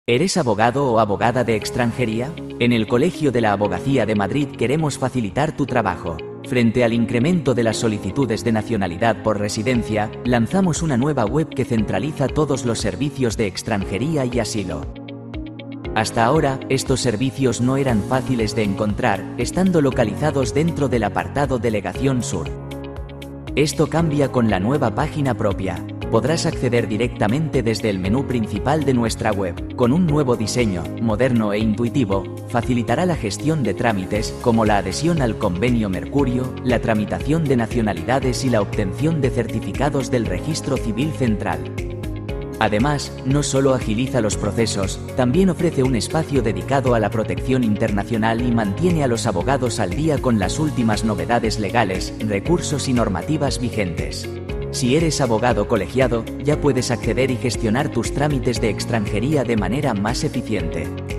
¿Eres abogado o abogada de extranjería? En el Colegio de la Abogacía de Madrid queremos facilitar tu trabajo. Frente al incremento de las solicitudes de nacionalidad por residencia, lanzamos una nueva web que centraliza todos los servicios de extranjería y asilo. Hasta ahora, estos servicios no eran fáciles de encontrar, estando localizados dentro del apartado Delegación Sur. Esto cambia con la nueva página propia. Podrás acceder directamente desde el menú principal de nuestra web. Con un nuevo diseño, moderno e intuitivo, facilitará la gestión de trámites, como la adhesión al Convenio Mercurio, la tramitación de nacionalidades y la obtención de certificados del Registro Civil Central. Además, no solo agiliza los procesos, también ofrece un espacio dedicado a la protección internacional y mantiene a los abogados al día con las últimas novedades legales, recursos y normativas vigentes. Si eres abogado colegiado, ya puedes acceder y gestionar tus trámites de extranjería de manera más eficiente.